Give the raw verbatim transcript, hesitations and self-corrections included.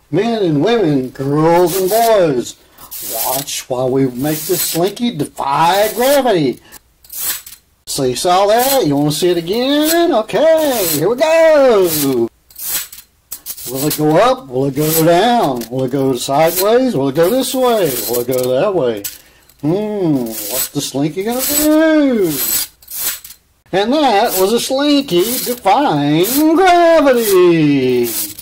Men and women, girls and boys, watch while we make this Slinky defy gravity. So you saw that? You want to see it again? Okay, here we go. Will it go up? Will it go down? Will it go sideways? Will it go this way? Will it go that way? Hmm, what's the Slinky gonna do? And that was a Slinky defying gravity.